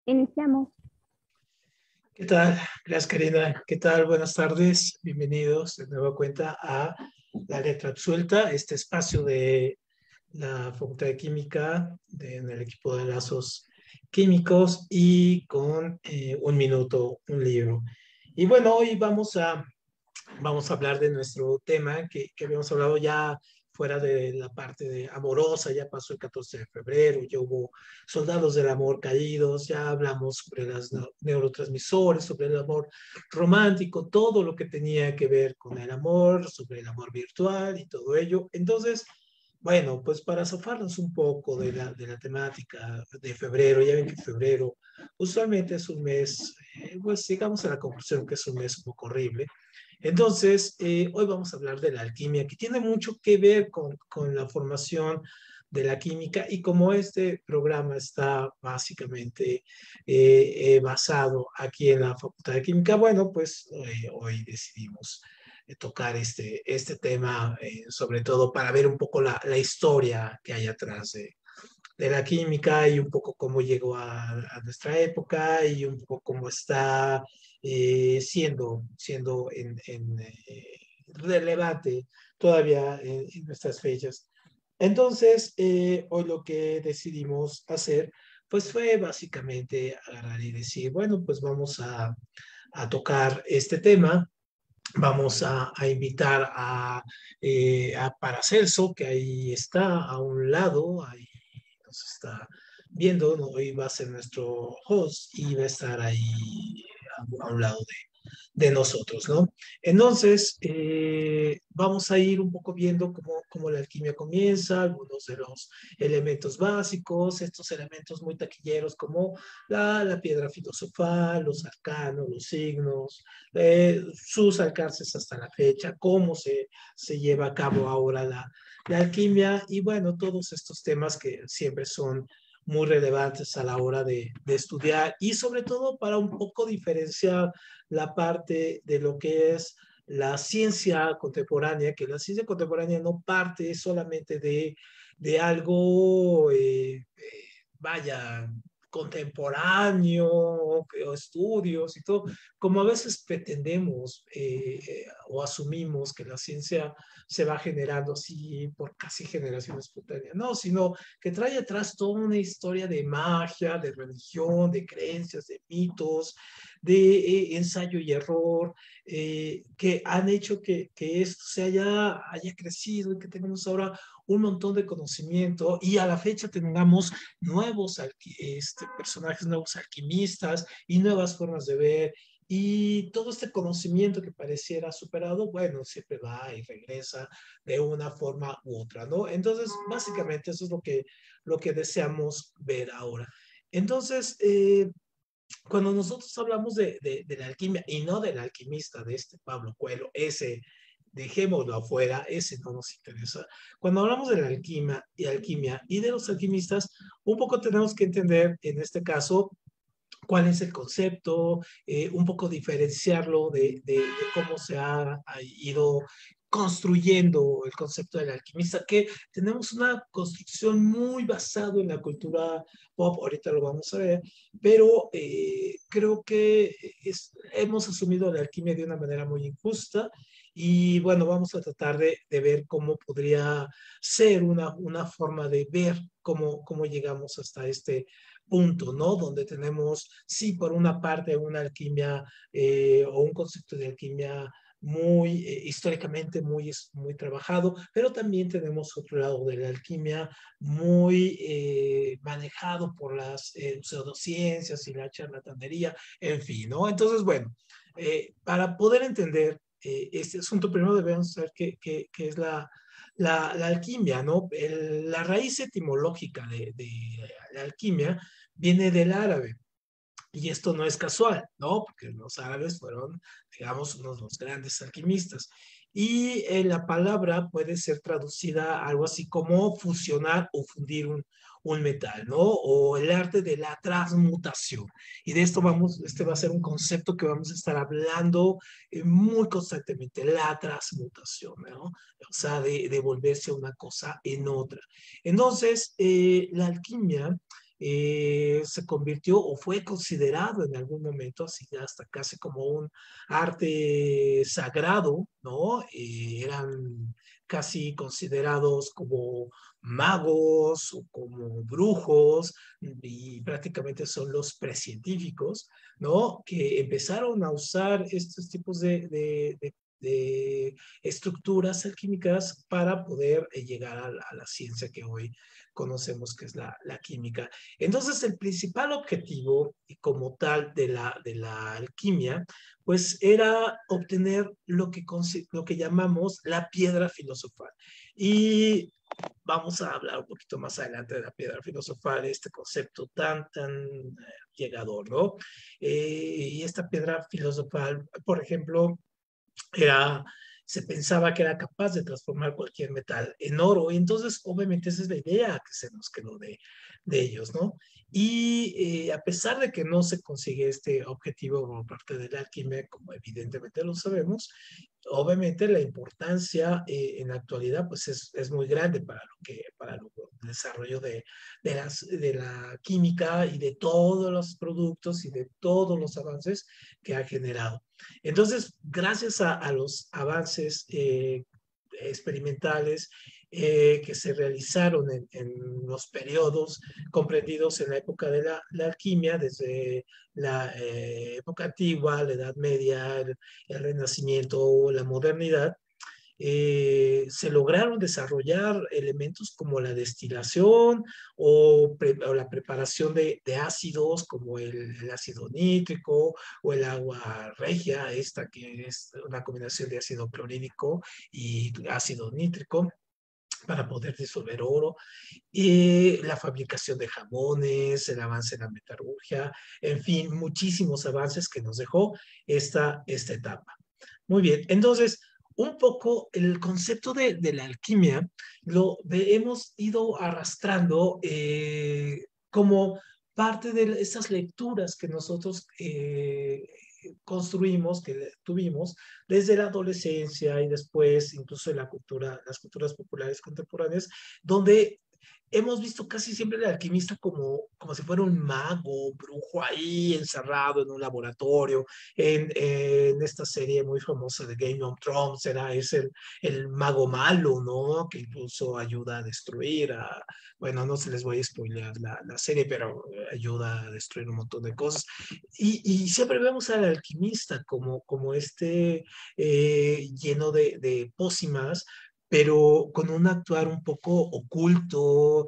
Iniciamos. ¿Qué tal? Gracias, Karina. ¿Qué tal? Buenas tardes. Bienvenidos de nueva cuenta a La Letra Absuelta, este espacio de la Facultad de Química, en el equipo de lazos químicos y con un minuto, un libro. Y bueno, hoy vamos a hablar de nuestro tema que habíamos hablado ya fuera de la parte de amorosa. Ya pasó el 14 de febrero, ya hubo soldados del amor caídos, ya hablamos sobre los neurotransmisores, sobre el amor romántico, todo lo que tenía que ver con el amor, sobre el amor virtual y todo ello. Entonces, bueno, pues para zafarnos un poco de la temática de febrero, ya ven que febrero usualmente es un mes, pues llegamos a la conclusión que es un mes un poco horrible. Entonces, hoy vamos a hablar de la alquimia, que tiene mucho que ver con la formación de la química, y como este programa está básicamente basado aquí en la Facultad de Química, bueno, pues hoy decidimos tocar este tema, sobre todo para ver un poco la historia que hay atrás de la química y un poco cómo llegó a nuestra época y un poco cómo está siendo relevante todavía en nuestras fechas. Entonces, hoy lo que decidimos hacer, pues fue básicamente agarrar y decir, bueno, pues vamos a tocar este tema. Vamos a invitar a Paracelso, que ahí está a un lado, ahí nos está viendo, ¿no? Hoy va a ser nuestro host y va a estar ahí a un lado de nosotros, ¿no? Entonces, vamos a ir un poco viendo cómo la alquimia comienza, algunos de los elementos básicos, estos elementos muy taquilleros como la piedra filosofal, los arcanos, los signos, sus alcances hasta la fecha, cómo se lleva a cabo ahora la alquimia, y bueno, todos estos temas que siempre son muy relevantes a la hora de estudiar, y sobre todo para un poco diferenciar la parte de lo que es la ciencia contemporánea, que la ciencia contemporánea no parte solamente de algo, vaya, contemporáneo o estudios y todo, como a veces pretendemos o asumimos que la ciencia se va generando así por casi generación espontánea. No, sino que trae atrás toda una historia de magia, de religión, de creencias, de mitos, de ensayo y error, que han hecho que esto haya crecido y que tenemos ahora un montón de conocimiento, y a la fecha tengamos nuevos personajes, nuevos alquimistas y nuevas formas de ver. Y todo este conocimiento que pareciera superado, bueno, siempre va y regresa de una forma u otra, ¿no? Entonces, básicamente eso es lo que deseamos ver ahora. Entonces, cuando nosotros hablamos de la alquimia, y no del alquimista de este Pablo Coelho, ese dejémoslo afuera, ese no nos interesa. Cuando hablamos de la alquimia y de los alquimistas, un poco tenemos que entender en este caso cuál es el concepto, un poco diferenciarlo de cómo se ha ido construyendo el concepto del alquimista, que tenemos una construcción muy basada en la cultura pop, ahorita lo vamos a ver, pero creo que hemos asumido la alquimia de una manera muy injusta, y bueno, vamos a tratar de ver cómo podría ser una forma de ver cómo llegamos hasta este punto, ¿no? Donde tenemos, sí, por una parte, una alquimia o un concepto de alquimia muy históricamente muy trabajado, pero también tenemos otro lado de la alquimia muy manejado por las pseudociencias y la charlatanería, en fin, ¿no? Entonces, bueno, para poder entender este asunto, primero debemos saber qué es la alquimia, ¿no? La raíz etimológica de la alquimia viene del árabe. Y esto no es casual, ¿no? Porque los árabes fueron, digamos, unos de los grandes alquimistas. Y la palabra puede ser traducida algo así como fusionar o fundir un metal, ¿no? O el arte de la transmutación. Y de esto este va a ser un concepto que vamos a estar hablando muy constantemente, la transmutación, ¿no? O sea, de volverse una cosa en otra. Entonces, la alquimia se convirtió o fue considerado en algún momento, así hasta casi como un arte sagrado, ¿no? Eran casi considerados como magos o como brujos y prácticamente son los precientíficos, ¿no? Que empezaron a usar estos tipos de estructuras alquímicas para poder llegar a la ciencia que hoy conocemos que es la química. Entonces, el principal objetivo como tal de la alquimia, pues era obtener lo que llamamos la piedra filosofal. Y vamos a hablar un poquito más adelante de la piedra filosofal, este concepto tan llegador, ¿no? Y esta piedra filosofal, por ejemplo, era, se pensaba que era capaz de transformar cualquier metal en oro. Y entonces, obviamente, esa es la idea que se nos quedó de ellos, ¿no? Y a pesar de que no se consigue este objetivo por parte de la alquimia, como evidentemente lo sabemos, obviamente la importancia en la actualidad pues es muy grande para el desarrollo de la química y de todos los productos y de todos los avances que ha generado. Entonces, gracias a los avances experimentales que se realizaron en los periodos comprendidos en la época de la alquimia, desde la época antigua, la Edad Media, el Renacimiento, la modernidad, se lograron desarrollar elementos como la destilación o la preparación de ácidos como el ácido nítrico o el agua regia, esta que es una combinación de ácido clorhídrico y ácido nítrico para poder disolver oro, y la fabricación de jamones, el avance en la metalurgia, en fin, muchísimos avances que nos dejó esta etapa. Muy bien, entonces, un poco el concepto de la alquimia hemos ido arrastrando como parte de esas lecturas que nosotros construimos, que tuvimos desde la adolescencia y después incluso en la cultura, las culturas populares contemporáneas, donde hemos visto casi siempre al alquimista como si fuera un mago, brujo ahí encerrado en un laboratorio. En esta serie muy famosa de Game of Thrones es el mago malo, ¿no? Que incluso ayuda a destruir, bueno, no se les voy a spoilear la serie, pero ayuda a destruir un montón de cosas. Y siempre vemos al alquimista como este lleno de pócimas, pero con un actuar un poco oculto,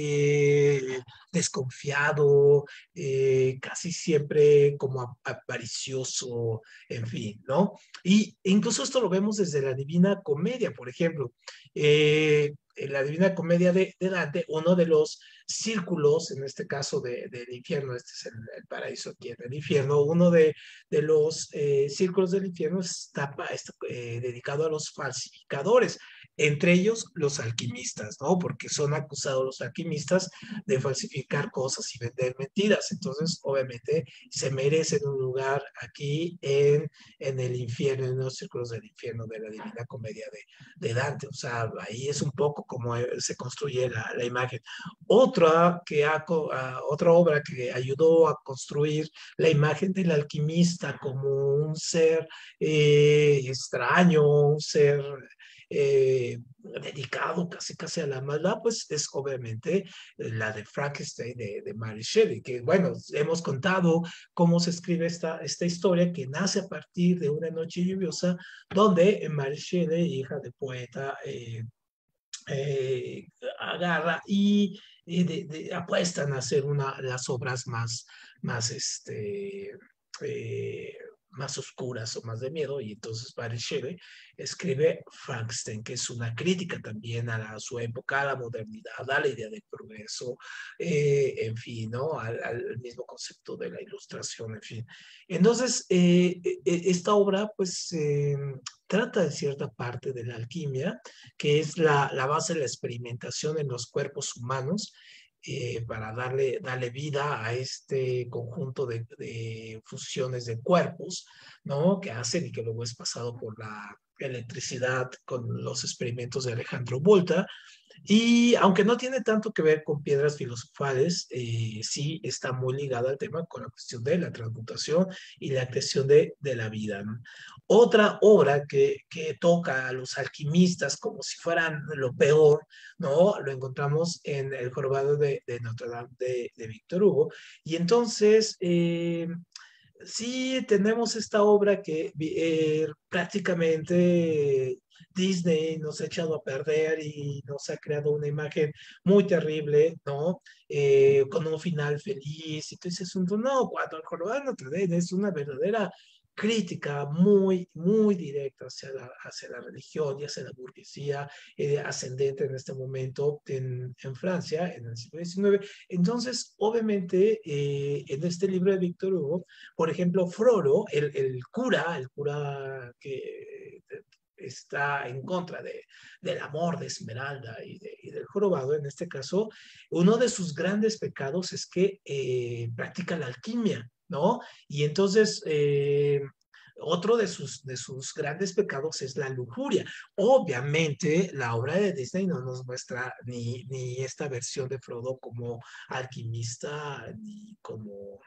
desconfiado, casi siempre como avaricioso, en fin, ¿no? Y incluso esto lo vemos desde la Divina Comedia, por ejemplo. En la Divina Comedia de Dante, uno de los círculos, en este caso del infierno, este es el paraíso aquí en el infierno, uno de los círculos del infierno está dedicado a los falsificadores, entre ellos los alquimistas, ¿no? Porque son acusados los alquimistas de falsificar cosas y vender mentiras. Entonces, obviamente, se merecen un lugar aquí en el infierno, en los círculos del infierno de la Divina Comedia de Dante. O sea, ahí es un poco como se construye la imagen. Otra obra que ayudó a construir la imagen del alquimista como un ser extraño, un ser dedicado casi a la maldad, pues es obviamente la de Frankenstein de Mary Shelley, que bueno, hemos contado cómo se escribe esta historia que nace a partir de una noche lluviosa donde Mary Shelley, hija de poeta, eh, agarra apuestan a hacer las obras eh, más oscuras o más de miedo, y entonces Barry Shelley escribe Frankenstein, que es una crítica también su época, a la modernidad, a la idea del progreso, en fin, ¿no? Al mismo concepto de la ilustración, en fin. Entonces, esta obra, pues, trata de cierta parte de la alquimia, que es la base de la experimentación en los cuerpos humanos, para darle vida a este conjunto de fusiones de cuerpos, ¿no? Que hacen y que luego es pasado por la electricidad con los experimentos de Alejandro Volta. Y aunque no tiene tanto que ver con piedras filosofales, sí está muy ligada al tema con la cuestión de la transmutación y la creación de la vida, ¿no? Otra obra que toca a los alquimistas como si fueran lo peor, ¿no? Lo encontramos en El Jorobado de Notre Dame de Víctor Hugo. Y entonces, sí, tenemos esta obra que prácticamente Disney nos ha echado a perder y nos ha creado una imagen muy terrible, ¿no? Con un final feliz. Y tú dices, no, cuando el Jorobado de Notre Dame es una verdadera crítica muy, muy directa hacia la religión y hacia la burguesía ascendente en este momento en Francia, en el siglo XIX. Entonces, obviamente, en este libro de Víctor Hugo, por ejemplo, Frollo, el cura que está en contra del amor de Esmeralda y del jorobado, en este caso, uno de sus grandes pecados es que practica la alquimia, ¿no? Y entonces, otro de sus grandes pecados es la lujuria. Obviamente, la obra de Disney no nos muestra ni esta versión de Frodo como alquimista, ni como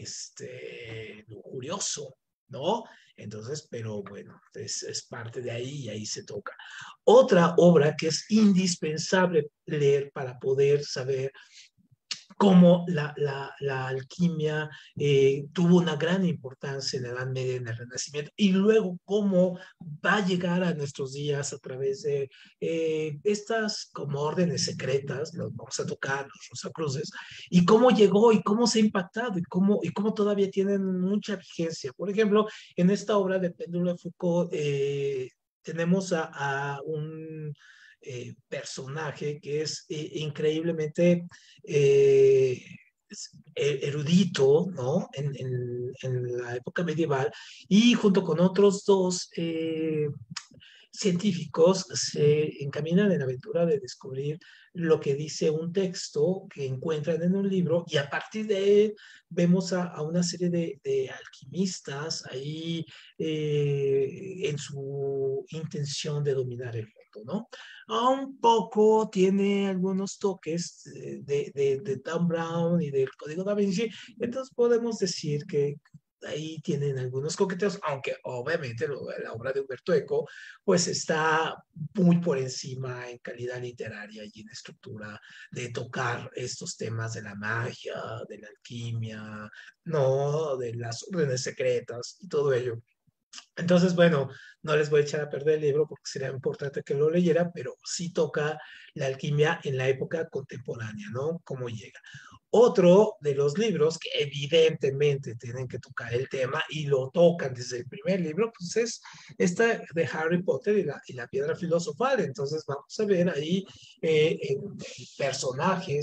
lujurioso, ¿no? Entonces, pero bueno, es parte de ahí y ahí se toca. Otra obra que es indispensable leer para poder saber cómo la alquimia tuvo una gran importancia en la Edad Media, en el Renacimiento, y luego cómo va a llegar a nuestros días a través de estas como órdenes secretas, los vamos a tocar, los Rosacruces, y cómo llegó y cómo se ha impactado y cómo todavía tienen mucha vigencia. Por ejemplo, en esta obra de Péndulo de Foucault tenemos a un personaje que es increíblemente eh, erudito, ¿no? En la época medieval y junto con otros dos científicos se encaminan en la aventura de descubrir lo que dice un texto que encuentran en un libro y a partir de él vemos a una serie de alquimistas ahí en su intención de dominar el mundo, ¿no? A un poco tiene algunos toques de Dan Brown y del Código Da Vinci, entonces podemos decir que ahí tienen algunos coqueteos, aunque obviamente la obra de Humberto Eco pues está muy por encima en calidad literaria y en estructura de tocar estos temas de la magia, de la alquimia, no, de las órdenes secretas y todo ello. Entonces, bueno, no les voy a echar a perder el libro porque sería importante que lo leyera, pero sí toca la alquimia en la época contemporánea, ¿no? Cómo llega. Otro de los libros que evidentemente tienen que tocar el tema y lo tocan desde el primer libro, pues es esta de Harry Potter y la piedra filosofal. Entonces vamos a ver ahí el personaje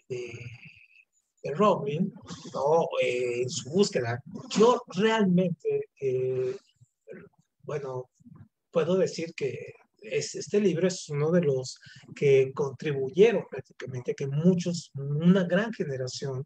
de Robin, ¿no? En su búsqueda. Yo realmente, bueno, puedo decir que este libro es uno de los que contribuyeron prácticamente a que una gran generación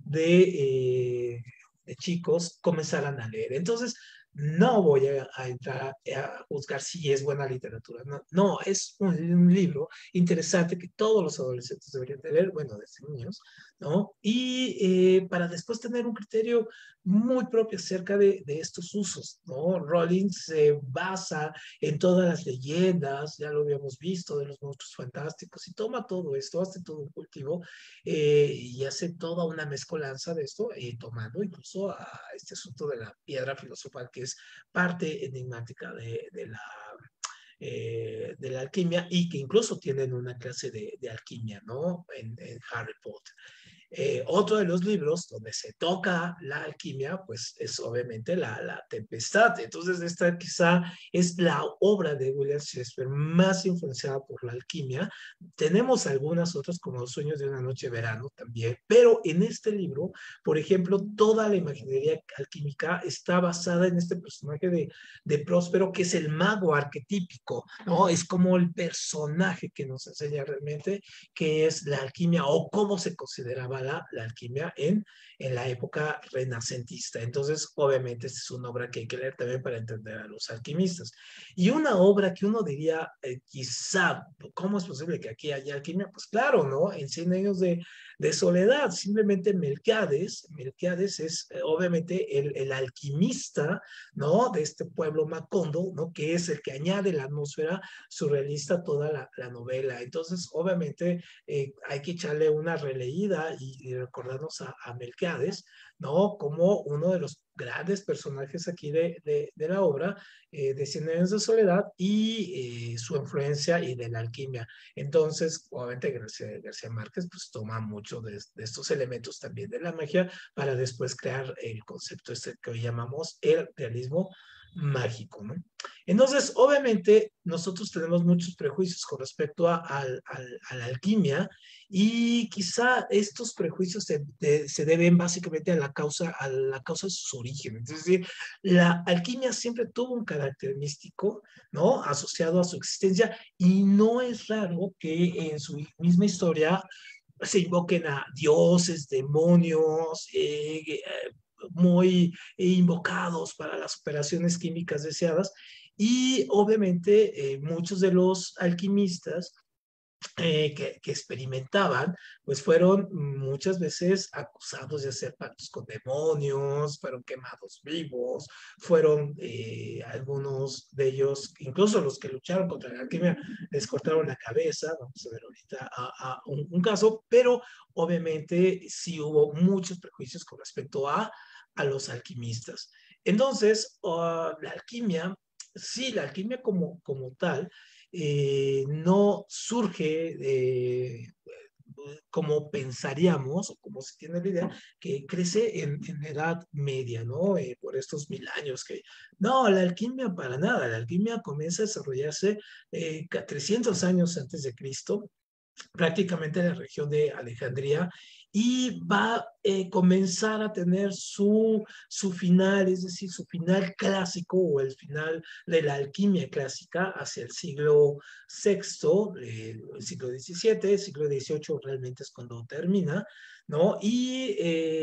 de chicos comenzaran a leer. Entonces, no voy a entrar a juzgar si es buena literatura. No, no es un libro interesante que todos los adolescentes deberían de leer, bueno, desde niños, ¿no? Y para después tener un criterio muy propio acerca de estos usos, ¿no? Rowling se basa en todas las leyendas, ya lo habíamos visto, de los monstruos fantásticos, y toma todo esto, hace todo un cultivo y hace toda una mezcolanza de esto, tomando incluso a este asunto de la piedra filosofal, que es parte enigmática de la alquimia y que incluso tienen una clase de alquimia, ¿no? En Harry Potter. Otro de los libros donde se toca la alquimia, pues es obviamente la Tempestad. Entonces, esta quizá es la obra de William Shakespeare más influenciada por la alquimia. Tenemos algunas otras como Los sueños de una noche de verano también, pero en este libro, por ejemplo, toda la imaginería alquímica está basada en este personaje de Próspero, que es el mago arquetípico, ¿no? Es como el personaje que nos enseña realmente qué es la alquimia o cómo se consideraba la alquimia en la época renacentista. Entonces, obviamente, esta es una obra que hay que leer también para entender a los alquimistas. Y una obra que uno diría, quizá, ¿cómo es posible que aquí haya alquimia? Pues claro, ¿no? En 100 años de soledad, simplemente Melquiades es obviamente el alquimista, ¿no? De este pueblo Macondo, ¿no? Que es el que añade la atmósfera surrealista a toda la novela. Entonces, obviamente, hay que echarle una releída y recordarnos a Melquiades, ¿no? Como uno de los grandes personajes aquí de la obra, de Cien años de soledad y su influencia y de la alquimia. Entonces, obviamente García Márquez pues toma mucho de estos elementos también de la magia para después crear el concepto este que hoy llamamos el realismo mágico, ¿no? Entonces, obviamente, nosotros tenemos muchos prejuicios con respecto a la alquimia y quizá estos prejuicios se deben básicamente a la causa de sus orígenes. Es decir, la alquimia siempre tuvo un carácter místico, ¿no? Asociado a su existencia y no es raro que en su misma historia se invoquen a dioses, demonios, muy invocados para las operaciones químicas deseadas. Y obviamente muchos de los alquimistas que experimentaban, pues fueron muchas veces acusados de hacer pactos con demonios, fueron quemados vivos, fueron algunos de ellos, incluso los que lucharon contra la alquimia, les cortaron la cabeza, vamos a ver ahorita a un caso, pero obviamente sí hubo muchos prejuicios con respecto a los alquimistas. Entonces, la alquimia, sí, la alquimia como tal, no surge como pensaríamos o como se tiene la idea, que crece en la Edad Media, ¿no? Por estos 1000 años que... No, la alquimia para nada, la alquimia comienza a desarrollarse 300 años antes de Cristo, prácticamente en la región de Alejandría, y va a comenzar a tener su final, es decir, su final clásico o el final de la alquimia clásica hacia el siglo sexto, el siglo XVII, siglo XVIII realmente es cuando termina, ¿no? Y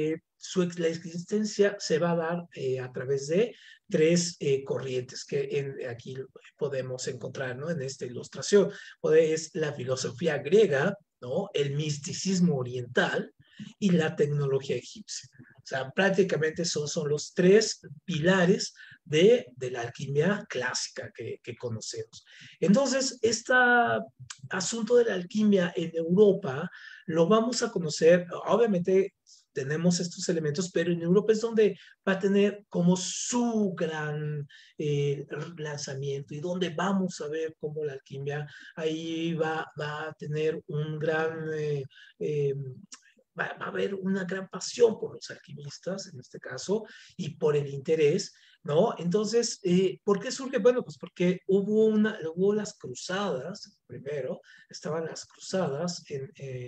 la existencia se va a dar a través de tres corrientes que aquí podemos encontrar, ¿no? En esta ilustración. Es la filosofía griega, ¿no? El misticismo oriental y la tecnología egipcia. O sea, prácticamente son los tres pilares de la alquimia clásica que conocemos. Entonces, este asunto de la alquimia en Europa lo vamos a conocer, obviamente tenemos estos elementos, pero en Europa es donde va a tener como su gran lanzamiento y donde vamos a ver cómo la alquimia ahí va a tener un gran eh, va a haber una gran pasión por los alquimistas, en este caso, y por el interés, ¿no? Entonces, ¿por qué surge? Bueno, pues porque hubo las cruzadas, primero, estaban las cruzadas, en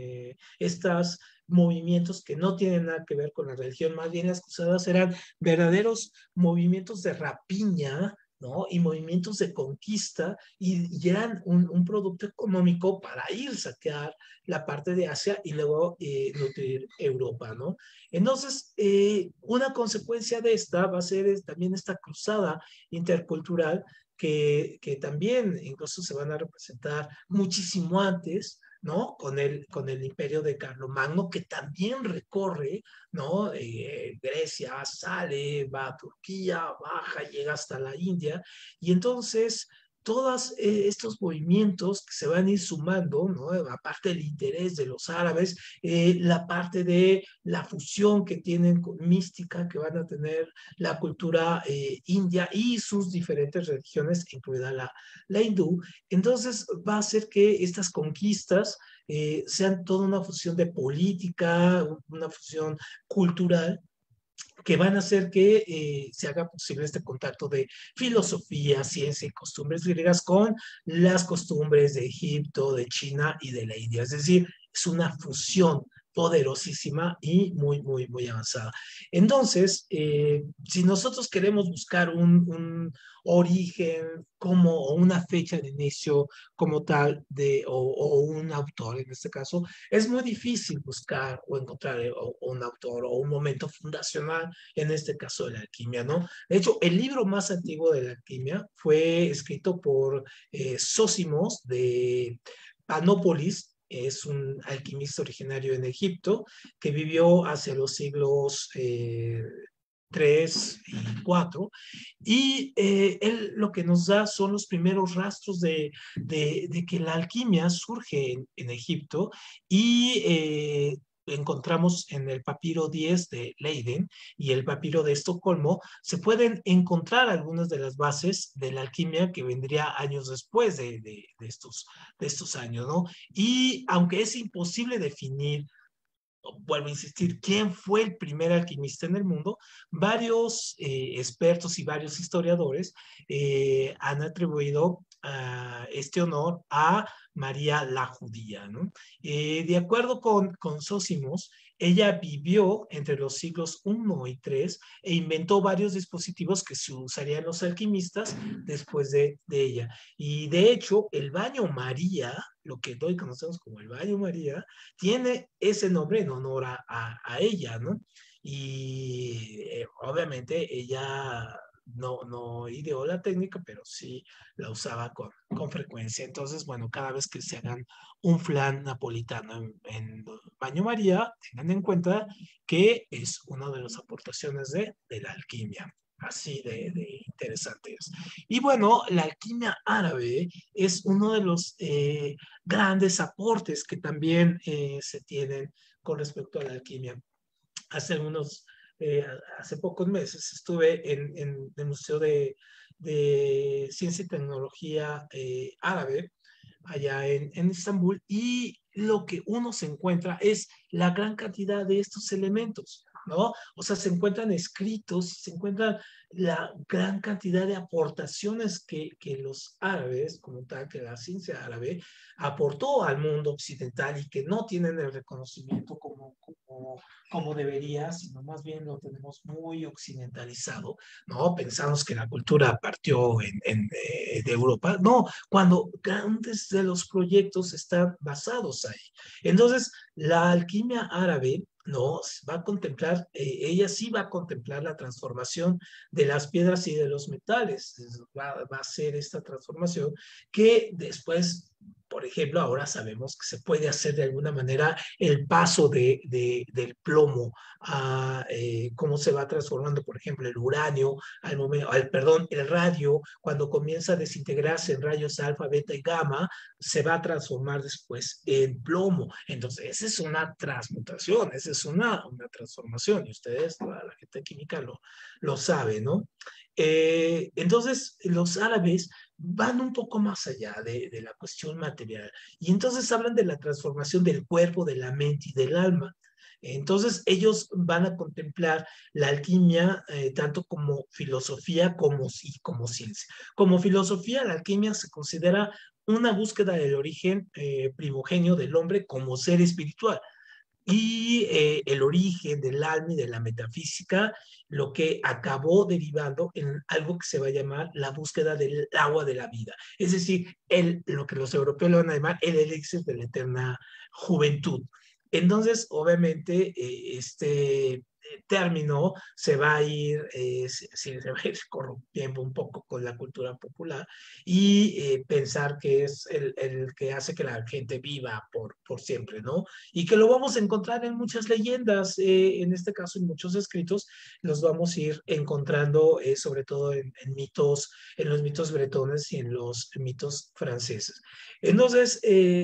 estos movimientos que no tienen nada que ver con la religión, más bien las cruzadas eran verdaderos movimientos de rapiña, ¿no? Y movimientos de conquista y eran un producto económico para ir a saquear la parte de Asia y luego nutrir Europa, ¿no? Entonces, una consecuencia de esta va a ser también esta cruzada intercultural que también incluso se van a representar muchísimo antes, ¿no? Con el imperio de Carlomagno, que también recorre, ¿no? Grecia, sale, va a Turquía, baja, llega hasta la India, y entonces todos estos movimientos que se van a ir sumando, ¿no? Aparte del interés de los árabes, la parte de la fusión que tienen con mística que van a tener la cultura india y sus diferentes religiones, incluida la hindú. Entonces va a hacer que estas conquistas sean toda una fusión de política, una fusión cultural que van a hacer que se haga posible este contacto de filosofía, ciencia y costumbres griegas con las costumbres de Egipto, de China y de la India. Es decir, es una fusión poderosísima y muy, muy, muy avanzada. Entonces, si nosotros queremos buscar un origen como o una fecha de inicio como tal o un autor en este caso, es muy difícil buscar o encontrar un autor o un momento fundacional en este caso de la alquimia, ¿no? De hecho, el libro más antiguo de la alquimia fue escrito por Sósimos de Panópolis. Es un alquimista originario en Egipto que vivió hacia los siglos 3 y 4, y él lo que nos da son los primeros rastros de que la alquimia surge en Egipto, y encontramos en el papiro 10 de Leiden y el papiro de Estocolmo, se pueden encontrar algunas de las bases de la alquimia que vendría años después de estos años, ¿no? Y aunque es imposible definir, vuelvo a insistir, quién fue el primer alquimista en el mundo, varios expertos y varios historiadores han atribuido este honor a María la Judía, ¿no? De acuerdo con Sósimos, ella vivió entre los siglos I y III e inventó varios dispositivos que se usarían los alquimistas después de ella. Y de hecho, el baño María, lo que hoy conocemos como el baño María, tiene ese nombre en honor a ella, ¿no? Y obviamente ella no ideó la técnica, pero sí la usaba con frecuencia. Entonces, bueno, cada vez que se hagan un flan napolitano en Baño María, tengan en cuenta que es una de las aportaciones de la alquimia. Así de interesante es. Y bueno, la alquimia árabe es uno de los grandes aportes que también se tienen con respecto a la alquimia. Hace algunos, hace pocos meses estuve en el Museo de Ciencia y Tecnología Árabe, allá en Estambul, y lo que uno se encuentra es la gran cantidad de estos elementos, ¿no? O sea, se encuentran escritos, se encuentran la gran cantidad de aportaciones que los árabes, como tal, que la ciencia árabe aportó al mundo occidental y que no tienen el reconocimiento como debería, sino más bien lo tenemos muy occidentalizado, ¿no? Pensamos que la cultura partió de Europa. No, cuando grandes de los proyectos están basados ahí. Entonces, la alquimia árabe no va a contemplar, ella sí va a contemplar la transformación de las piedras y de los metales. Va a ser esta transformación que después, por ejemplo, ahora sabemos que se puede hacer de alguna manera el paso del plomo a cómo se va transformando, por ejemplo, el uranio, perdón, el radio, cuando comienza a desintegrarse en rayos alfa, beta y gamma, se va a transformar después en plomo. Entonces, esa es una transmutación, esa es una transformación, y ustedes, la gente química lo sabe, ¿no? Entonces, los árabes van un poco más allá de la cuestión material, y entonces hablan de la transformación del cuerpo, de la mente y del alma. Entonces, ellos van a contemplar la alquimia tanto como filosofía como ciencia. Como filosofía, la alquimia se considera una búsqueda del origen primogenio del hombre como ser espiritual, y el origen del alma y de la metafísica, lo que acabó derivando en algo que se va a llamar la búsqueda del agua de la vida. Es decir, lo que los europeos le van a llamar el elixir de la eterna juventud. Entonces, obviamente, este término se va a ir, se va a ir corrompiendo un poco con la cultura popular, y pensar que es el que hace que la gente viva por siempre, ¿no? Y que lo vamos a encontrar en muchas leyendas, en este caso en muchos escritos, los vamos a ir encontrando sobre todo mitos, en los mitos bretones y en los mitos franceses. Entonces,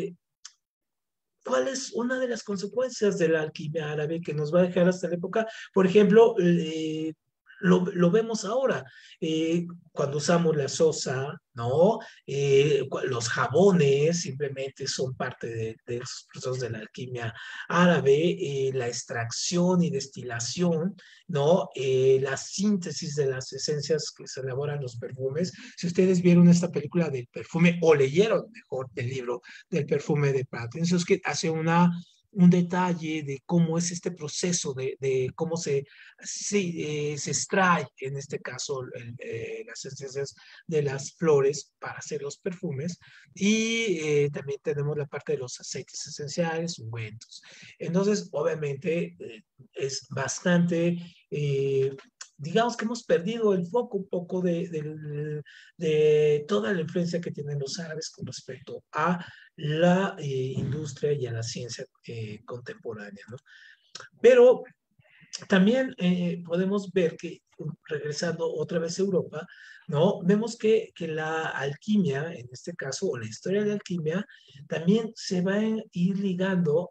¿cuál es una de las consecuencias de la alquimia árabe que nos va a dejar hasta la época? Por ejemplo, lo vemos ahora, cuando usamos la sosa, ¿no? Los jabones simplemente son parte de los procesos de la alquimia árabe, la extracción y destilación, ¿no? La síntesis de las esencias que se elaboran los perfumes. Si ustedes vieron esta película del perfume o leyeron mejor el libro del perfume de Prat, entonces que hace una un detalle de cómo es este proceso, de cómo se extrae, en este caso, las esencias de las flores para hacer los perfumes. Y también tenemos la parte de los aceites esenciales, ungüentos. Entonces, obviamente, es bastante... digamos que hemos perdido el foco un poco de toda la influencia que tienen los árabes con respecto a la industria y a la ciencia contemporánea, ¿no? Pero también podemos ver que, regresando otra vez a Europa, ¿no? Vemos que la alquimia, en este caso, o la historia de la alquimia, también se va a ir ligando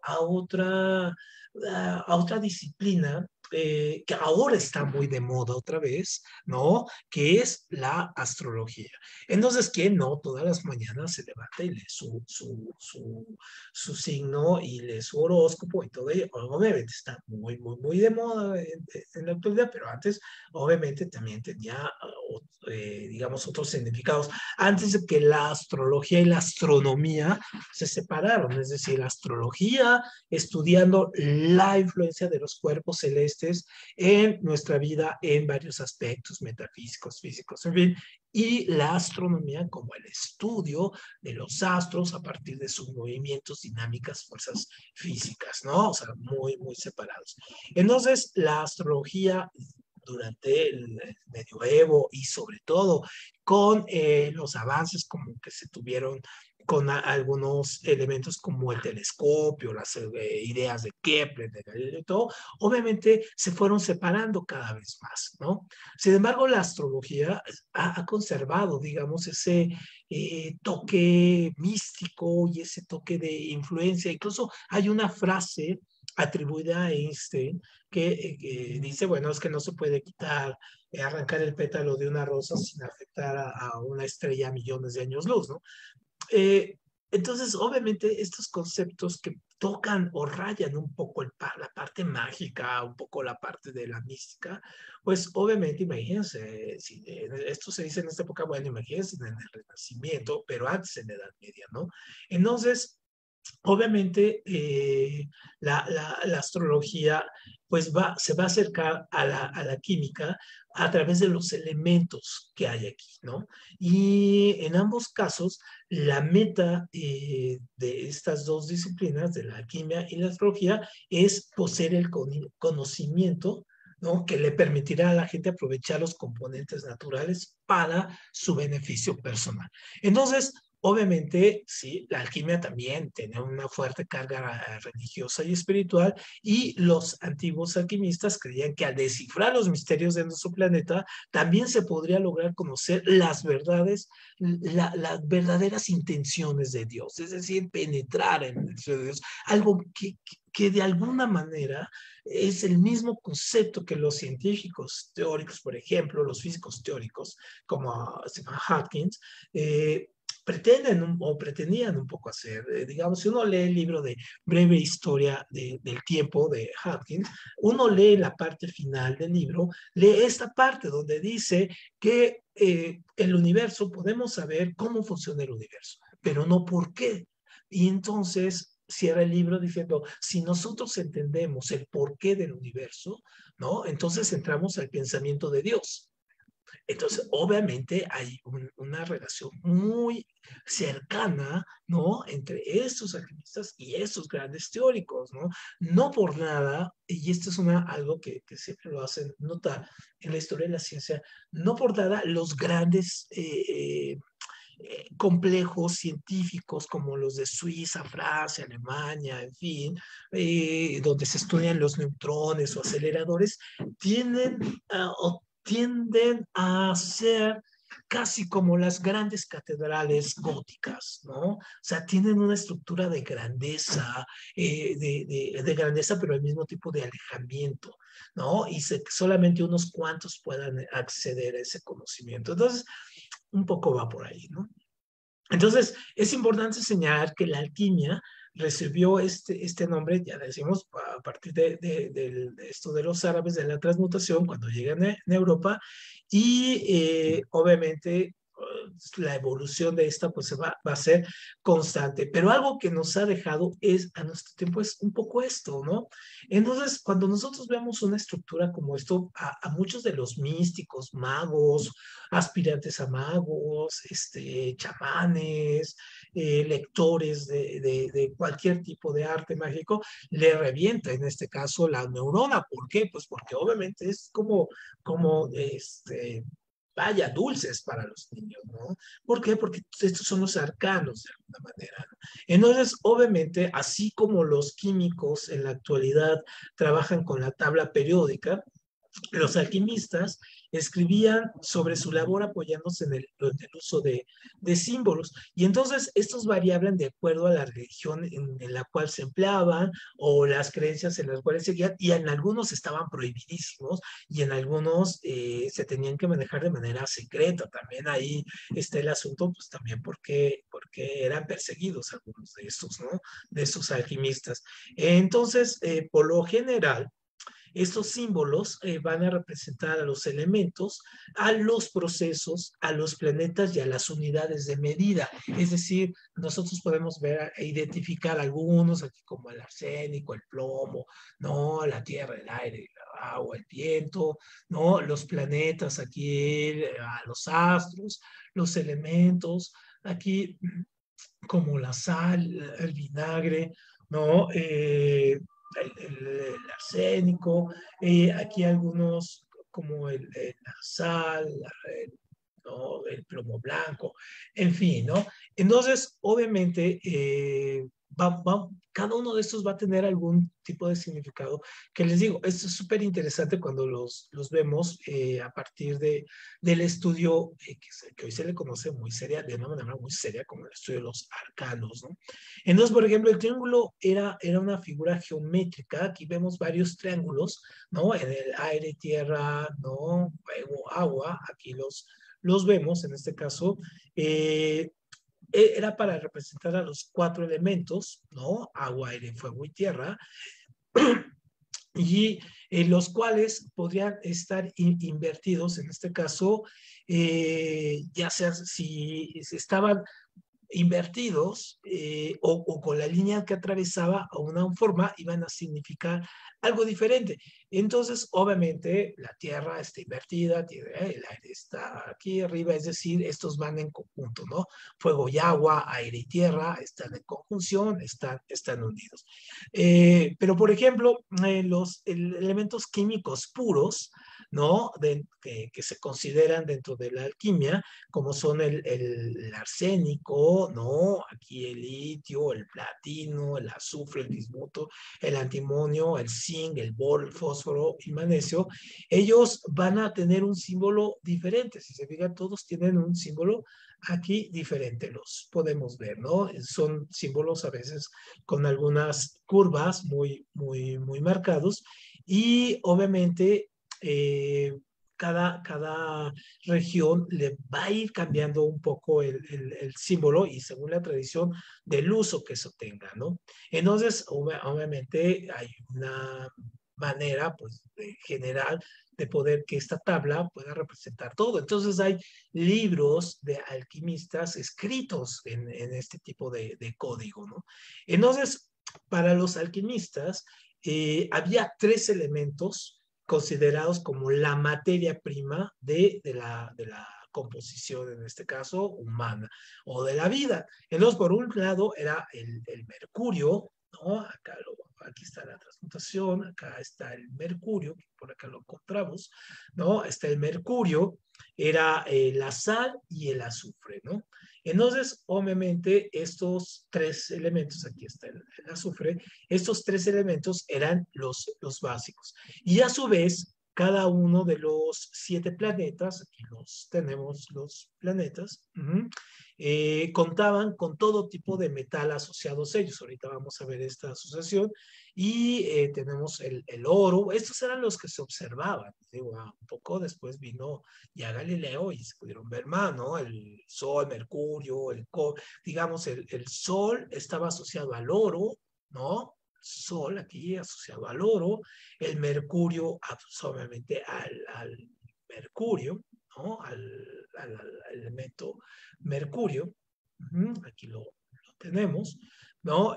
a otra disciplina que ahora está muy de moda otra vez, ¿no? Que es la astrología. Entonces, ¿quién no todas las mañanas se levanta y lee su signo y lee su horóscopo y todo ello? Obviamente está muy de moda en la actualidad, pero antes obviamente también tenía, digamos, otros significados. Antes de que la astrología y la astronomía se separaron, es decir, la astrología estudiando la influencia de los cuerpos celestes en nuestra vida en varios aspectos metafísicos, físicos, en fin, y la astronomía como el estudio de los astros a partir de sus movimientos, dinámicas, fuerzas físicas, ¿no? O sea, muy separados. Entonces, la astrología durante el medioevo y sobre todo con los avances como que se tuvieron con algunos elementos como el telescopio, las ideas de Kepler, de Galileo y todo, obviamente se fueron separando cada vez más, ¿no? Sin embargo, la astrología ha conservado, digamos, ese toque místico y ese toque de influencia. Incluso hay una frase atribuida a Einstein que dice, bueno, es que no se puede quitar, arrancar el pétalo de una rosa sin afectar a una estrella a millones de años luz, ¿no? Eh, entonces, obviamente, estos conceptos que tocan o rayan un poco la parte mágica, un poco la parte de la mística, pues obviamente, imagínense, si esto se dice en esta época, bueno, imagínense en el Renacimiento, pero antes en la Edad Media, ¿no? Entonces, obviamente, la astrología pues se va a acercar a la química a través de los elementos que hay aquí, ¿no? Y en ambos casos, la meta de estas dos disciplinas, de la alquimia y la astrología, es poseer el conocimiento, ¿no? Que le permitirá a la gente aprovechar los componentes naturales para su beneficio personal. Entonces, obviamente, sí, la alquimia también tenía una fuerte carga religiosa y espiritual, y los antiguos alquimistas creían que al descifrar los misterios de nuestro planeta, también se podría lograr conocer las verdades, las verdaderas intenciones de Dios, es decir, penetrar en el ser de Dios, algo que de alguna manera es el mismo concepto que los científicos teóricos, por ejemplo, los físicos teóricos, como Stephen Hawking, pretenden o pretendían un poco hacer. Digamos, si uno lee el libro de Breve Historia del Tiempo de Hopkins, uno lee la parte final del libro, lee esta parte donde dice que el universo, podemos saber cómo funciona el universo, pero no por qué. Y entonces cierra el libro diciendo, si nosotros entendemos el porqué del universo, ¿no? Entonces entramos al pensamiento de Dios. Entonces, obviamente hay una relación muy cercana, ¿no? Entre estos alquimistas y estos grandes teóricos, ¿no? No por nada, y esto es algo que siempre lo hacen notar en la historia de la ciencia, no por nada los grandes complejos científicos como los de Suiza, Francia, Alemania, en fin, donde se estudian los neutrones o aceleradores, tienen o tienden a ser casi como las grandes catedrales góticas, ¿no? O sea, tienen una estructura de grandeza, de grandeza, pero al mismo tiempo de alejamiento, ¿no? Y solamente unos cuantos puedan acceder a ese conocimiento. Entonces, un poco va por ahí, ¿no? Entonces, es importante señalar que la alquimia recibió este nombre, ya decimos, a partir de esto de los árabes, de la transmutación, cuando llegan a Europa, y obviamente la evolución de esta pues va a ser constante. Pero algo que nos ha dejado es a nuestro tiempo es un poco esto, ¿no? Entonces, cuando nosotros vemos una estructura como esto, a muchos de los místicos, magos, aspirantes a magos, chamanes, lectores de cualquier tipo de arte mágico, le revienta en este caso la neurona. ¿Por qué? Pues porque obviamente es como vaya, dulces para los niños, ¿no? ¿Por qué? Porque estos son los arcanos de alguna manera, ¿no? Entonces, obviamente, así como los químicos en la actualidad trabajan con la tabla periódica, los alquimistas escribían sobre su labor apoyándose en el uso de símbolos. Y entonces estos variaban de acuerdo a la religión en la cual se empleaban o las creencias en las cuales seguían, y en algunos estaban prohibidísimos y en algunos se tenían que manejar de manera secreta. También ahí está el asunto, pues también porque eran perseguidos algunos de estos, ¿no? De estos alquimistas. Entonces, por lo general, estos símbolos van a representar a los elementos, a los procesos, a los planetas y a las unidades de medida. Es decir, nosotros podemos ver e identificar algunos, aquí como el arsénico, el plomo, ¿no? La tierra, el aire, el agua, el viento, ¿no? Los planetas, aquí a los astros, los elementos, aquí como la sal, el vinagre, ¿no? El arsénico, aquí algunos como la sal, ¿no? El plomo blanco, en fin, ¿no? Entonces, obviamente, cada uno de estos va a tener algún tipo de significado que les digo, esto es súper interesante cuando los vemos a partir del estudio que hoy se le conoce muy seria, de una manera muy seria, como el estudio de los arcanos, ¿no? Entonces, por ejemplo, el triángulo era una figura geométrica, aquí vemos varios triángulos, ¿no? En el aire, tierra, ¿no? Fuego, agua, aquí los vemos en este caso, era para representar a los cuatro elementos, ¿no? Agua, aire, fuego y tierra, y los cuales podrían estar invertidos, en este caso, ya sea si estaban invertidos o con la línea que atravesaba a una forma iban a significar algo diferente. Entonces, obviamente, la Tierra está invertida, el aire está aquí arriba, es decir, estos van en conjunto, ¿no? Fuego y agua, aire y tierra están en conjunción, están unidos. Pero, por ejemplo, los elementos químicos puros, ¿no? Que se consideran dentro de la alquimia, como son el arsénico, ¿no? Aquí el litio, el platino, el azufre, el bismuto, el antimonio, el zinc, el boro, el fósforo y magnesio, ellos van a tener un símbolo diferente. Si se fijan, todos tienen un símbolo aquí diferente, los podemos ver, ¿no? Son símbolos a veces con algunas curvas muy marcados y obviamente cada región le va a ir cambiando un poco el símbolo y según la tradición del uso que eso tenga, ¿no? Entonces, obviamente hay una manera, pues, general de poder que esta tabla pueda representar todo. Entonces hay libros de alquimistas escritos en este tipo de código, ¿no? Entonces, para los alquimistas, había tres elementos considerados como la materia prima de la composición, en este caso, humana o de la vida. Entonces, por un lado era el mercurio, ¿no? Aquí está la transmutación, acá está el mercurio, por acá lo encontramos, ¿no? Está el mercurio, era la sal y el azufre, ¿no? Entonces, obviamente, estos tres elementos, aquí está el azufre, estos tres elementos eran los básicos. Y a su vez, cada uno de los 7 planetas, aquí los tenemos los planetas, contaban con todo tipo de metal asociados a ellos. Ahorita vamos a ver esta asociación. Y tenemos el oro. Estos eran los que se observaban. Digo, un poco después vino ya Galileo y se pudieron ver más, ¿no? El Sol, Mercurio, digamos, el Sol estaba asociado al oro, ¿no? Sol aquí asociado al oro, el mercurio, pues, obviamente al mercurio, ¿no? Al elemento mercurio. Aquí lo tenemos, ¿no?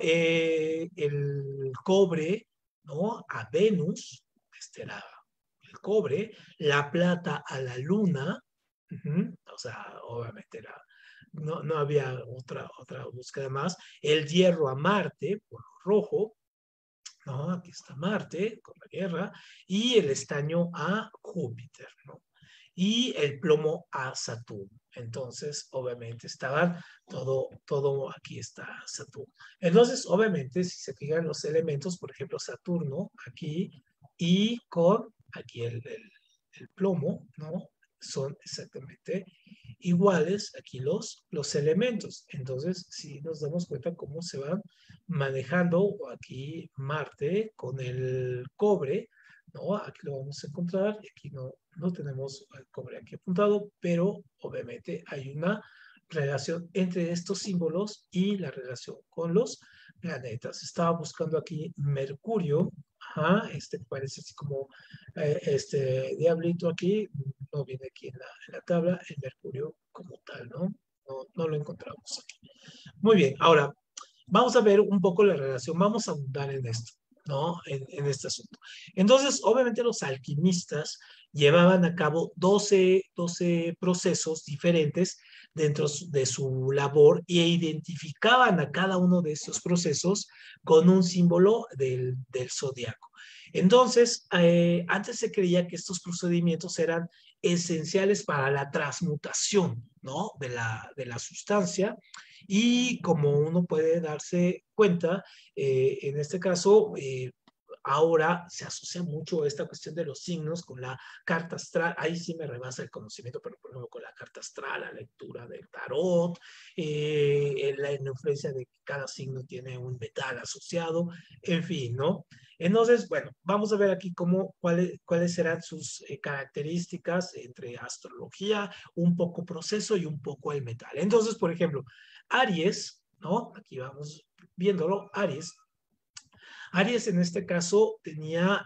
El cobre, ¿no? A Venus, este era el cobre, la plata a la luna, o sea, obviamente no había otra búsqueda más, el hierro a Marte, por lo rojo, ¿no? Aquí está Marte con la guerra, y el estaño a Júpiter, ¿no? Y el plomo a Saturno. Entonces, obviamente, estaban todo aquí está Saturno. Entonces, obviamente, si se fijan los elementos, por ejemplo, Saturno aquí y con aquí el plomo, ¿no? Son exactamente iguales aquí los elementos. Entonces, si nos damos cuenta cómo se van manejando aquí Marte con el cobre, ¿no? Aquí lo vamos a encontrar, y aquí no tenemos el cobre aquí apuntado, pero obviamente hay una relación entre estos símbolos y la relación con los planetas. Estaba buscando aquí Mercurio, ajá, este parece así como este diablito aquí, no viene aquí en la tabla, el Mercurio como tal, ¿no? No lo encontramos aquí. Muy bien, ahora vamos a ver un poco la relación, vamos a ahondar en esto, ¿no? En este asunto. Entonces, obviamente los alquimistas llevaban a cabo 12 procesos diferentes dentro de su labor e identificaban a cada uno de estos procesos con un símbolo del zodiaco. Entonces, antes se creía que estos procedimientos eran esenciales para la transmutación, ¿no? De la sustancia, y como uno puede darse cuenta, en este caso, ahora se asocia mucho esta cuestión de los signos con la carta astral. Ahí sí me rebasa el conocimiento, pero por ejemplo con la carta astral, la lectura del tarot, la influencia de que cada signo tiene un metal asociado, en fin, ¿no? Entonces, bueno, vamos a ver aquí cuáles serán sus características entre astrología, un poco proceso y un poco el metal. Entonces, por ejemplo, Aries, ¿no? Aquí vamos viéndolo, Aries. Aries en este caso tenía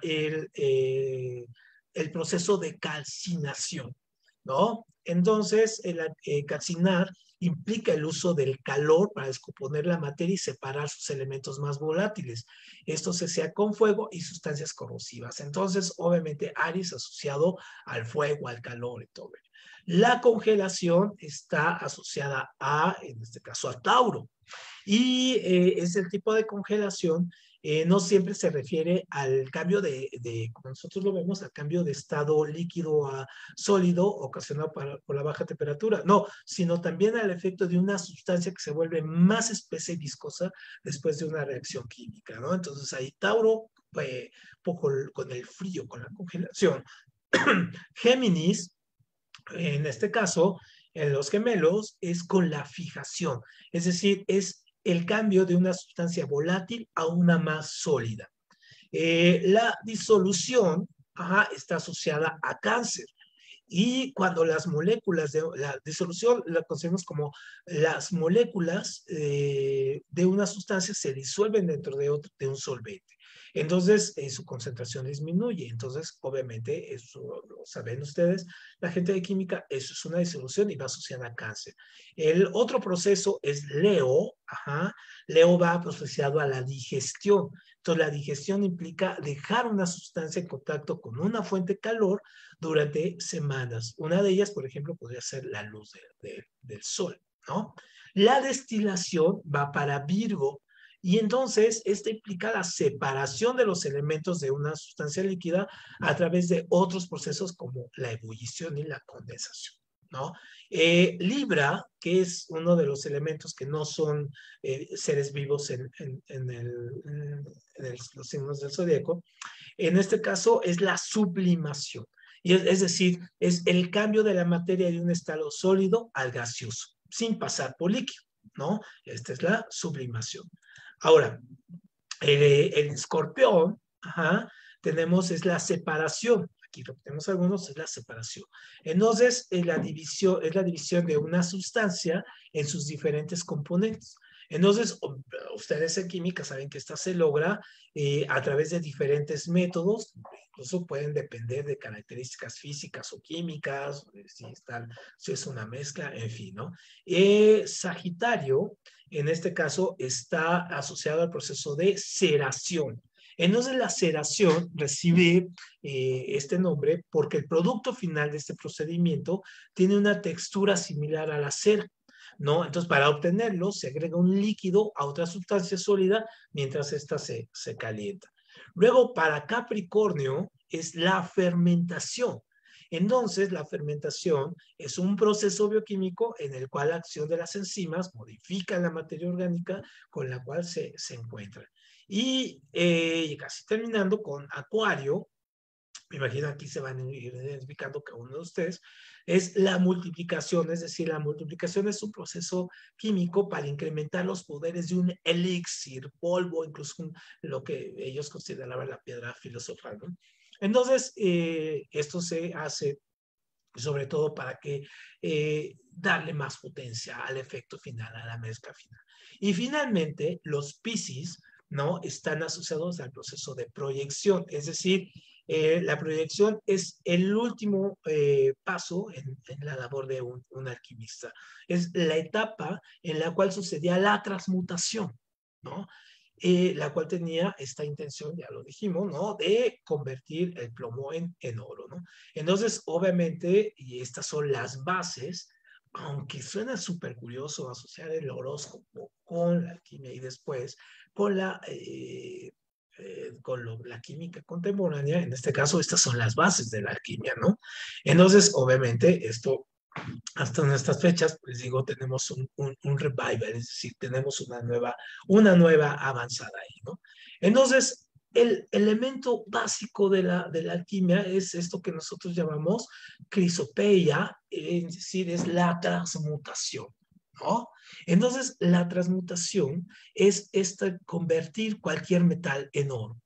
el proceso de calcinación, ¿no? Entonces, el calcinar implica el uso del calor para descomponer la materia y separar sus elementos más volátiles. Esto se hacía con fuego y sustancias corrosivas. Entonces, obviamente, Aries asociado al fuego, al calor y todo. La congelación está asociada en este caso, a Tauro. Y es el tipo de congelación, no siempre se refiere al cambio como nosotros lo vemos, al cambio de estado líquido a sólido ocasionado por la baja temperatura. No, sino también al efecto de una sustancia que se vuelve más espesa y viscosa después de una reacción química, ¿no? Entonces ahí Tauro, poco con el frío, con la congelación. Géminis, en este caso, en los gemelos, es con la fijación, es decir, es el cambio de una sustancia volátil a una más sólida. La disolución, está asociada a cáncer. Y cuando las moléculas de la disolución la conocemos como las moléculas de una sustancia se disuelven dentro de un solvente. Entonces, su concentración disminuye. Entonces, obviamente, eso lo saben ustedes, la gente de química, eso es una disolución y va asociada a cáncer. El otro proceso es Leo. Leo va asociado a la digestión. Entonces, la digestión implica dejar una sustancia en contacto con una fuente de calor durante semanas. Una de ellas, por ejemplo, podría ser la luz del sol, ¿no? La destilación va para Virgo, y entonces esta implica la separación de los elementos de una sustancia líquida a través de otros procesos como la ebullición y la condensación, ¿no? Libra, que es uno de los elementos que no son seres vivos los signos del zodíaco, en este caso es la sublimación. Y es decir, es el cambio de la materia de un estado sólido al gaseoso, sin pasar por líquido, ¿no? Esta es la sublimación. Ahora, el escorpión, es la separación. Aquí lo tenemos algunos, es la separación. Entonces, es la división de una sustancia en sus diferentes componentes. Entonces, ustedes en química saben que esta se logra a través de diferentes métodos, incluso pueden depender de características físicas o químicas, si es una mezcla, en fin, ¿no? Sagitario, en este caso, está asociado al proceso de ceración. Entonces, la ceración recibe este nombre porque el producto final de este procedimiento tiene una textura similar a la cera, ¿no? Entonces, para obtenerlo, se agrega un líquido a otra sustancia sólida mientras ésta se calienta. Luego, para Capricornio, es la fermentación. Entonces, la fermentación es un proceso bioquímico en el cual la acción de las enzimas modifica la materia orgánica con la cual se encuentra. Y casi terminando con Acuario, me imagino aquí se van a ir identificando cada uno de ustedes, es la multiplicación, es decir, la multiplicación es un proceso químico para incrementar los poderes de un elixir, polvo, incluso lo que ellos consideraban la piedra filosofal, ¿no? Entonces, esto se hace sobre todo para que darle más potencia al efecto final, a la mezcla final. Y finalmente, los Piscis, ¿no? Están asociados al proceso de proyección, es decir, la proyección es el último paso en la labor de un alquimista. Es la etapa en la cual sucedía la transmutación, ¿no? La cual tenía esta intención, ya lo dijimos, ¿no? De convertir el plomo en oro, ¿no? Entonces, obviamente, y estas son las bases, aunque suena súper curioso asociar el horóscopo con la alquimia y después con la química contemporánea, en este caso, estas son las bases de la alquimia, ¿no? Entonces, obviamente, esto hasta nuestras fechas, pues digo, tenemos un revival, es decir, tenemos una nueva avanzada ahí, ¿no? Entonces, el elemento básico de la alquimia es esto que nosotros llamamos crisopeia, es decir, es la transmutación, ¿no? Entonces, la transmutación es convertir cualquier metal en oro.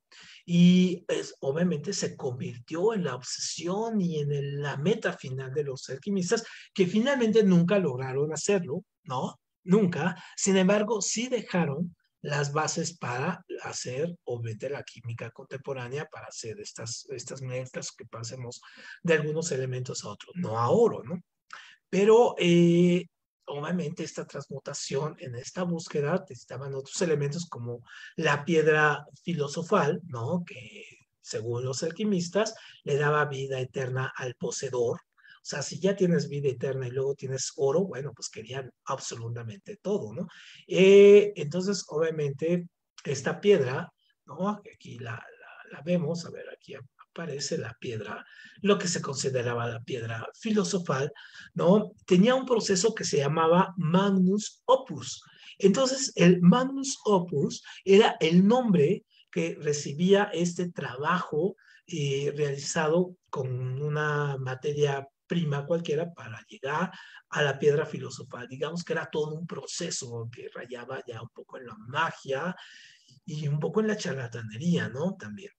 Y pues, obviamente se convirtió en la obsesión y en la meta final de los alquimistas, que finalmente nunca lograron hacerlo, ¿no? Nunca. Sin embargo, sí dejaron las bases para hacer, obviamente, la química contemporánea, para hacer estas mezclas que pasemos de algunos elementos a otros, no a oro, ¿no? Pero obviamente esta transmutación, en esta búsqueda, necesitaban otros elementos como la piedra filosofal, ¿no? Que según los alquimistas le daba vida eterna al poseedor. O sea, si ya tienes vida eterna y luego tienes oro, bueno, pues querían absolutamente todo, ¿no? Entonces, obviamente, esta piedra, ¿no? Aquí la vemos, a ver, aquí aparece la piedra, lo que se consideraba la piedra filosofal, ¿no? Tenía un proceso que se llamaba Magnus Opus. Entonces, el Magnus Opus era el nombre que recibía este trabajo realizado con una materia prima cualquiera para llegar a la piedra filosofal. Digamos que era todo un proceso que rayaba ya un poco en la magia y un poco en la charlatanería, ¿no? También.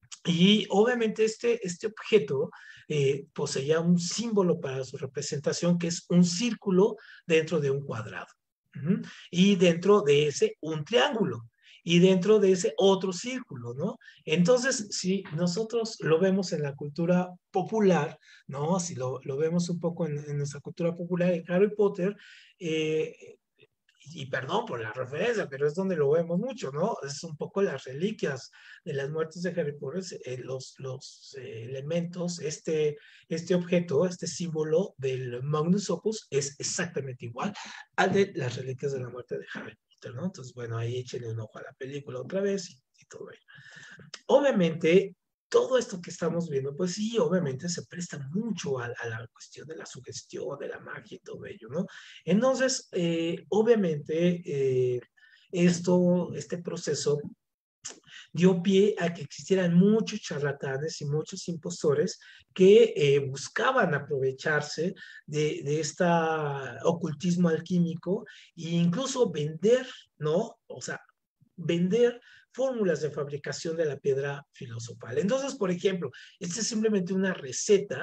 Y obviamente este objeto poseía un símbolo para su representación, que es un círculo dentro de un cuadrado. ¿Uh? Y dentro de ese, un triángulo. Y dentro de ese, otro círculo, ¿no? Entonces, si nosotros lo vemos en la cultura popular, ¿no? Si lo vemos un poco en nuestra cultura popular, en Harry Potter, y perdón por la referencia, pero es donde lo vemos mucho, ¿no? Es un poco las reliquias de las muertes de Harry Potter, los elementos, este objeto, este símbolo del Magnus Opus es exactamente igual al de las reliquias de la muerte de Harry Potter, ¿no? Entonces, bueno, ahí échenle un ojo a la película otra vez y todo ello. Obviamente, todo esto que estamos viendo, pues sí, obviamente se presta mucho a la cuestión de la sugestión, de la magia y todo ello, ¿no? Entonces, obviamente, este proceso dio pie a que existieran muchos charlatanes y muchos impostores que buscaban aprovecharse de este ocultismo alquímico e incluso vender, ¿no? O sea, vender fórmulas de fabricación de la piedra filosofal. Entonces, por ejemplo, esta es simplemente una receta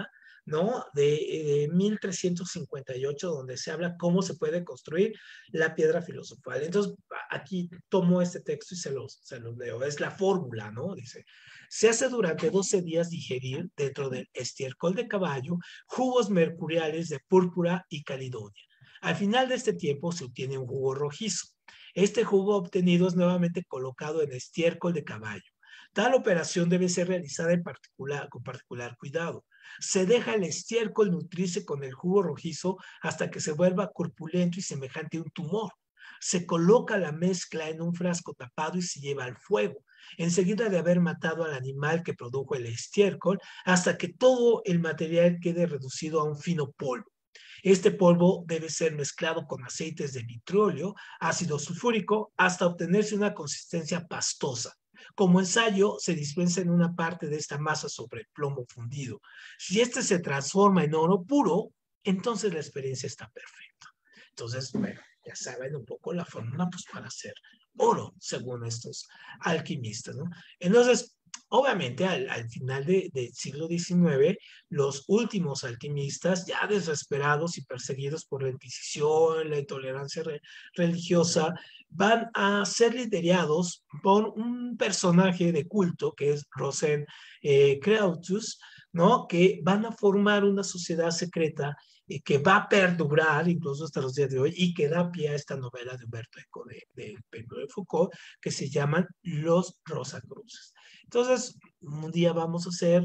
¿no? De 1358, donde se habla cómo se puede construir la piedra filosofal. Entonces, aquí tomo este texto y se los leo. Es la fórmula, ¿no? Dice, se hace durante 12 días digerir dentro del estiércol de caballo jugos mercuriales de púrpura y calidonia. Al final de este tiempo se obtiene un jugo rojizo. Este jugo obtenido es nuevamente colocado en estiércol de caballo. Tal operación debe ser realizada con particular cuidado. Se deja el estiércol nutrirse con el jugo rojizo hasta que se vuelva corpulento y semejante a un tumor. Se coloca la mezcla en un frasco tapado y se lleva al fuego, enseguida de haber matado al animal que produjo el estiércol, hasta que todo el material quede reducido a un fino polvo. Este polvo debe ser mezclado con aceites de vitróleo, ácido sulfúrico, hasta obtenerse una consistencia pastosa. Como ensayo, se dispensa en una parte de esta masa sobre el plomo fundido. Si este se transforma en oro puro, entonces la experiencia está perfecta. Entonces, bueno, ya saben un poco la fórmula pues, para hacer oro, según estos alquimistas, ¿no? Entonces, obviamente, al final del siglo XIX, los últimos alquimistas, ya desesperados y perseguidos por la Inquisición, la intolerancia religiosa, van a ser liderados por un personaje de culto que es Rosencreutzes, ¿no? Que van a formar una sociedad secreta que va a perdurar incluso hasta los días de hoy y que da pie a esta novela de Humberto Eco de Pedro de Foucault que se llaman Los Rosacruces. Entonces, un día vamos a hacer,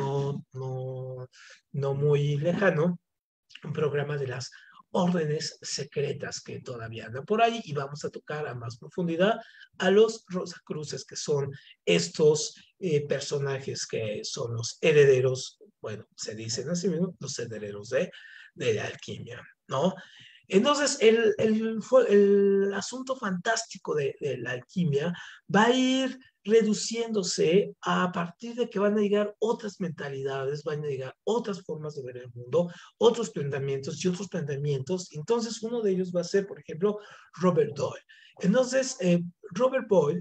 no muy lejano, un programa de las órdenes secretas que todavía andan por ahí y vamos a tocar a más profundidad a los Rosacruces, que son estos personajes que son los herederos, bueno, se dicen así mismo, los herederos de la alquimia, ¿no? Entonces, el asunto fantástico de la alquimia va a ir reduciéndose a partir de que van a llegar otras mentalidades, van a llegar otras formas de ver el mundo, otros planteamientos y otros planteamientos. Entonces, uno de ellos va a ser, por ejemplo, Robert Doyle. Entonces, Robert Boyle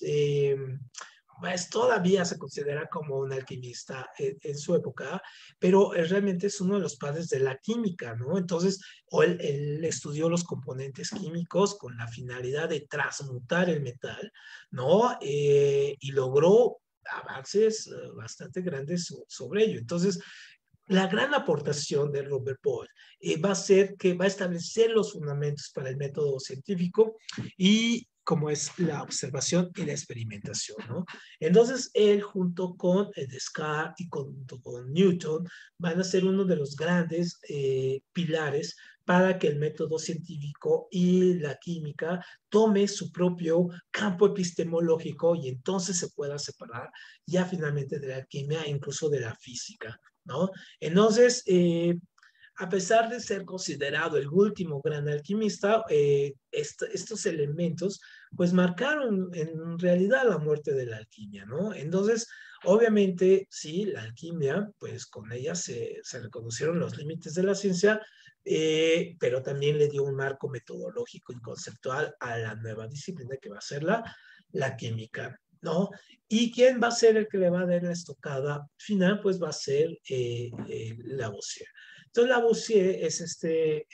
pues todavía se considera como un alquimista en su época, pero realmente es uno de los padres de la química, ¿no? Entonces, él estudió los componentes químicos con la finalidad de transmutar el metal, ¿no? Y logró avances bastante grandes sobre ello. Entonces, la gran aportación de Robert Boyle va a ser que va a establecer los fundamentos para el método científico y como es la observación y la experimentación, ¿no? Entonces, él junto con Descartes y junto con Newton van a ser uno de los grandes pilares para que el método científico y la química tome su propio campo epistemológico y entonces se pueda separar ya finalmente de la alquimia, incluso de la física, ¿no? Entonces, a pesar de ser considerado el último gran alquimista, estos elementos pues marcaron en realidad la muerte de la alquimia, ¿no? Entonces, obviamente, sí, la alquimia, pues con ella se reconocieron los límites de la ciencia, pero también le dio un marco metodológico y conceptual a la nueva disciplina que va a ser la química, ¿no? ¿Y quién va a ser el que le va a dar la estocada final? Pues va a ser Lavoisier. Entonces, Lavoisier es este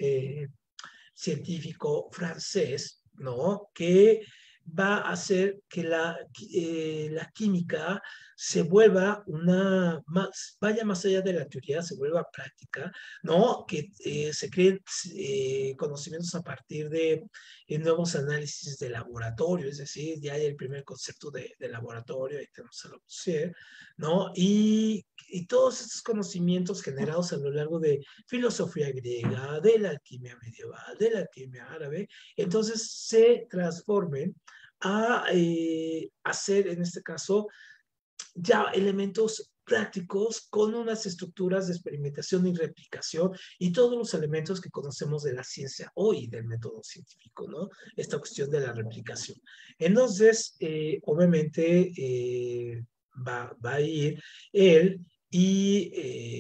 científico francés, ¿no? Que va a hacer que la química se vuelva vaya más allá de la teoría, se vuelva práctica, ¿no? Que se creen conocimientos a partir de nuevos análisis de laboratorio, es decir, ya hay el primer concepto de laboratorio, ahí tenemos a Lavoisier, ¿no? Y todos estos conocimientos generados a lo largo de filosofía griega, de la alquimia medieval, de la alquimia árabe, entonces se transformen a hacer, en este caso, ya elementos prácticos con unas estructuras de experimentación y replicación y todos los elementos que conocemos de la ciencia hoy, del método científico, ¿no? Esta cuestión de la replicación. Entonces, obviamente, va a ir él y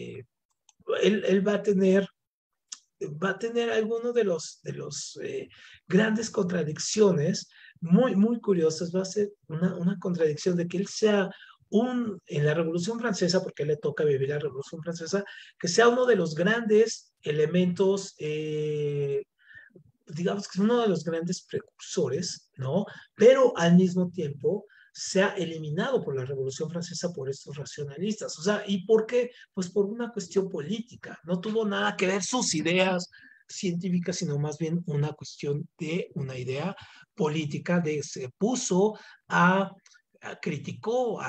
él va a tener algunos de los grandes contradicciones muy, muy curiosas. Va a ser una contradicción de que él sea en la Revolución Francesa, porque le toca vivir la Revolución Francesa, que sea uno de los grandes elementos, digamos que es uno de los grandes precursores, ¿no? Pero al mismo tiempo se ha eliminado por la Revolución Francesa por estos racionalistas. O sea, ¿y por qué? Pues por una cuestión política. No tuvo nada que ver sus ideas científicas, sino más bien una cuestión de una idea política, de se puso criticó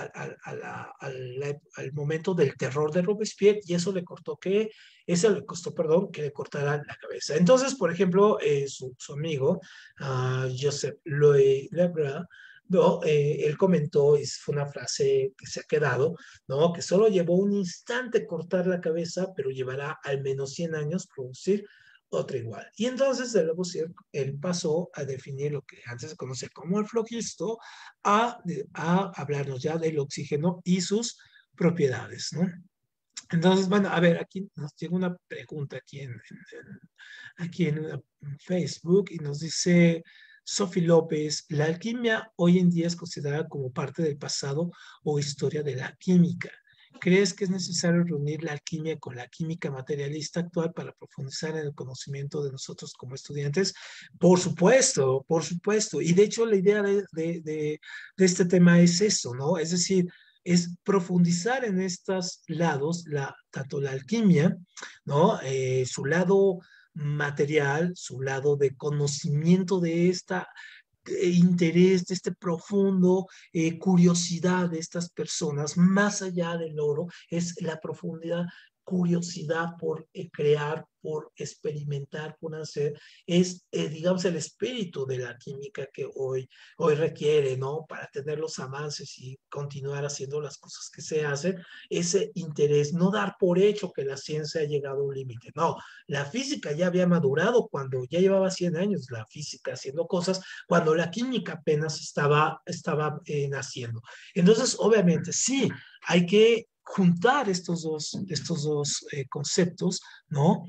al momento del terror de Robespierre y eso le costó, perdón, que le cortaran la cabeza. Entonces, por ejemplo, su amigo, Joseph Louis Lebras, ¿no? Él comentó, y fue una frase que se ha quedado, ¿no? Que solo llevó un instante cortar la cabeza, pero llevará al menos 100 años producir otra igual. Y entonces de Lavoisier, él pasó a definir lo que antes se conocía como el flogisto, a hablarnos ya del oxígeno y sus propiedades, ¿no? Entonces, bueno, a ver, aquí nos llega una pregunta aquí en Facebook y nos dice Sophie López, ¿la alquimia hoy en día es considerada como parte del pasado o historia de la química? ¿Crees que es necesario reunir la alquimia con la química materialista actual para profundizar en el conocimiento de nosotros como estudiantes? Por supuesto, por supuesto. Y de hecho la idea de este tema es eso, ¿no? Es decir, es profundizar en estos lados, tanto la alquimia, ¿no? Su lado material, su lado de conocimiento de esta interés, de este profundo curiosidad de estas personas, más allá del oro, es la profundidad curiosidad por crear, por experimentar, por hacer, es, digamos, el espíritu de la química que hoy requiere, ¿no? Para tener los avances y continuar haciendo las cosas que se hacen, ese interés, no dar por hecho que la ciencia ha llegado a un límite, no, la física ya había madurado cuando ya llevaba 100 años la física haciendo cosas, cuando la química apenas estaba naciendo. Entonces, obviamente, sí, hay que juntar estos dos conceptos, ¿no?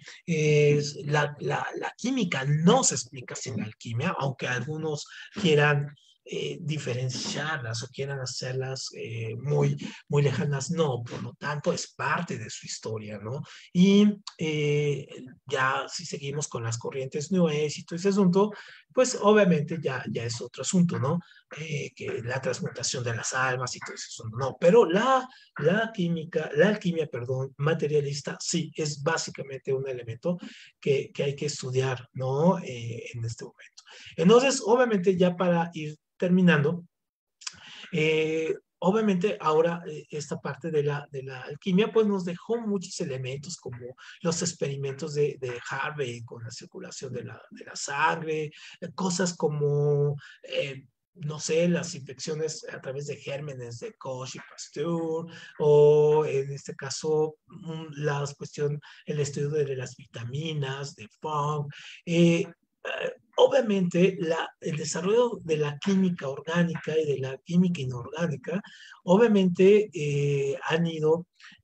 La química no se explica sin la alquimia, aunque algunos quieran diferenciarlas o quieran hacerlas muy lejanas, no, por lo tanto es parte de su historia, ¿no? Y ya si seguimos con las corrientes New Age y todo ese asunto, pues obviamente ya es otro asunto, ¿no? Que la transmutación de las almas y todo ese asunto, no, pero la alquimia, perdón, materialista, sí, es básicamente un elemento que hay que estudiar, ¿no? En este momento. Entonces, obviamente ya para ir terminando, obviamente ahora esta parte de la alquimia pues nos dejó muchos elementos como los experimentos de Harvey con la circulación de la sangre, cosas como, no sé, las infecciones a través de gérmenes de Koch y Pasteur, o en este caso la cuestión, el estudio de las vitaminas, de Funk, obviamente el desarrollo de la química orgánica y de la química inorgánica, obviamente han ido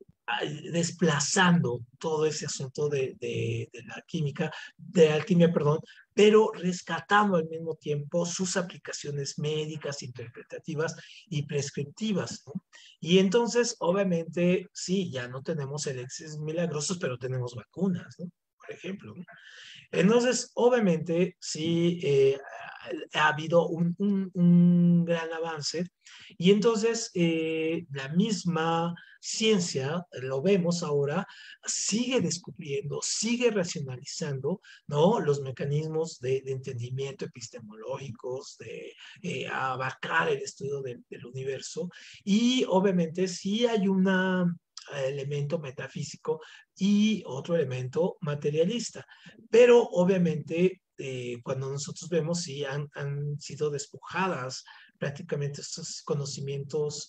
desplazando todo ese asunto de la química, de la alquimia, perdón, pero rescatando al mismo tiempo sus aplicaciones médicas, interpretativas y prescriptivas, ¿no? Y entonces, obviamente, sí, ya no tenemos elixires milagrosos, pero tenemos vacunas, ¿no? Por ejemplo, ¿no? Entonces, obviamente, sí, ha habido un gran avance y entonces la misma ciencia, lo vemos ahora, sigue descubriendo, sigue racionalizando, ¿no? Los mecanismos de entendimiento epistemológicos, de abarcar el estudio del universo y obviamente sí hay un elemento metafísico y otro elemento materialista. Pero obviamente, cuando nosotros vemos, sí han sido despojadas prácticamente estos conocimientos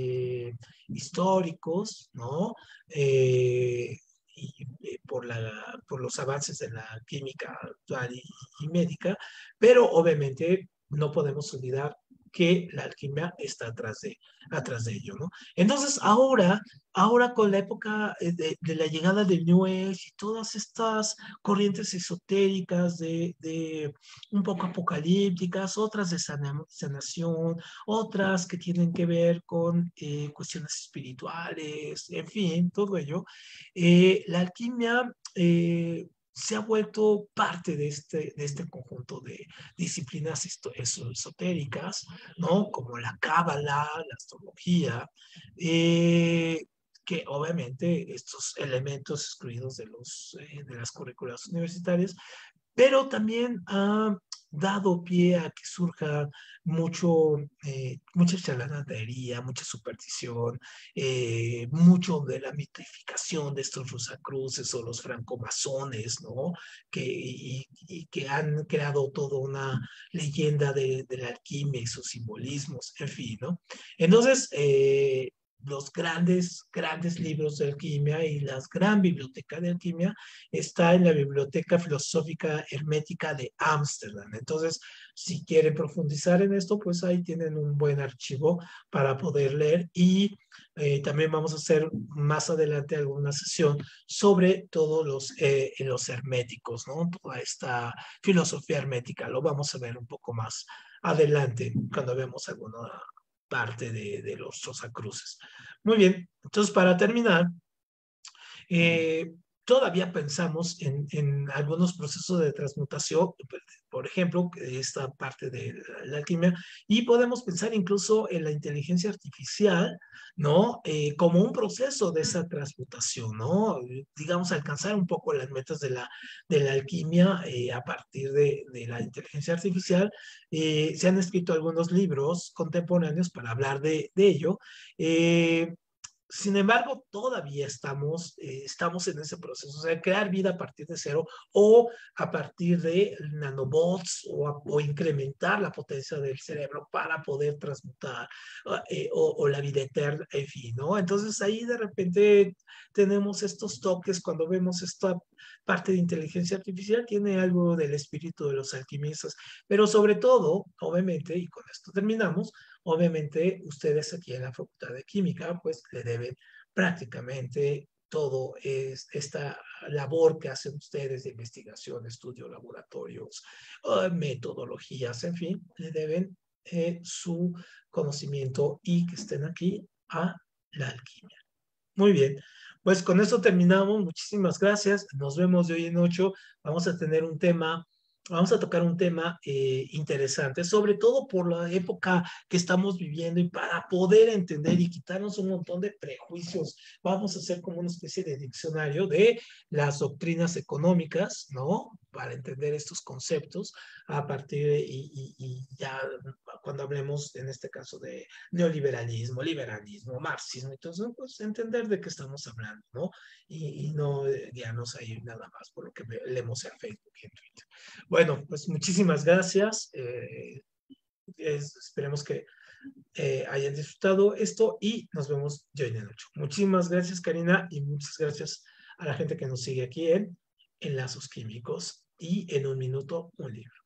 históricos, ¿no? Por los avances de la química actual y médica, pero obviamente no podemos olvidar que la alquimia está atrás de ello, ¿no? Entonces, ahora con la época de la llegada del New Age y todas estas corrientes esotéricas de un poco apocalípticas, otras de sanación, otras que tienen que ver con cuestiones espirituales, en fin, todo ello, la alquimia se ha vuelto parte de este conjunto de disciplinas esotéricas, ¿no? Como la cábala, la astrología, que obviamente estos elementos excluidos de las currículas universitarias, pero también ha dado pie a que surja mucha charlatanería, mucha superstición, mucho de la mitificación de estos rosacruces o los francomasones, ¿no? Y que han creado toda una leyenda de la alquimia y sus simbolismos, en fin, ¿no? Entonces, los grandes libros de alquimia y la gran biblioteca de alquimia está en la Biblioteca Filosófica Hermética de Ámsterdam. Entonces, si quieren profundizar en esto, pues ahí tienen un buen archivo para poder leer y también vamos a hacer más adelante alguna sesión sobre todos los herméticos, ¿no? Toda esta filosofía hermética, lo vamos a ver un poco más adelante cuando vemos alguna parte de los Rosacruces. Muy bien, entonces para terminar, eh, todavía pensamos en algunos procesos de transmutación, por ejemplo, esta parte de la alquimia, y podemos pensar incluso en la inteligencia artificial, ¿no? Como un proceso de esa transmutación, ¿no? Digamos, alcanzar un poco las metas de la alquimia a partir de la inteligencia artificial. Se han escrito algunos libros contemporáneos para hablar de ello. Sin embargo, todavía estamos en ese proceso, o sea, crear vida a partir de cero o a partir de nanobots o incrementar la potencia del cerebro para poder transmutar o la vida eterna, en fin, ¿no? Entonces ahí de repente tenemos estos toques cuando vemos esta parte de inteligencia artificial, tiene algo del espíritu de los alquimistas, pero sobre todo, obviamente, y con esto terminamos, obviamente, ustedes aquí en la Facultad de Química, pues le deben prácticamente todo esta labor que hacen ustedes de investigación, estudio, laboratorios, metodologías, en fin, le deben su conocimiento y que estén aquí a la alquimia. Muy bien, pues con eso terminamos. Muchísimas gracias. Nos vemos de hoy en 8. Vamos a tener un tema, vamos a tocar un tema interesante, sobre todo por la época que estamos viviendo y para poder entender y quitarnos un montón de prejuicios. Vamos a hacer como una especie de diccionario de las doctrinas económicas, ¿no? Para entender estos conceptos a partir y ya cuando hablemos en este caso de neoliberalismo, liberalismo, marxismo, entonces, pues entender de qué estamos hablando, ¿no? Y no guiarnos ahí nada más por lo que leemos en Facebook y en Twitter. Bueno, pues muchísimas gracias. Esperemos que hayan disfrutado esto y nos vemos yo en el 8. Muchísimas gracias, Karina, y muchas gracias a la gente que nos sigue aquí en Enlazos Químicos y en un minuto un libro.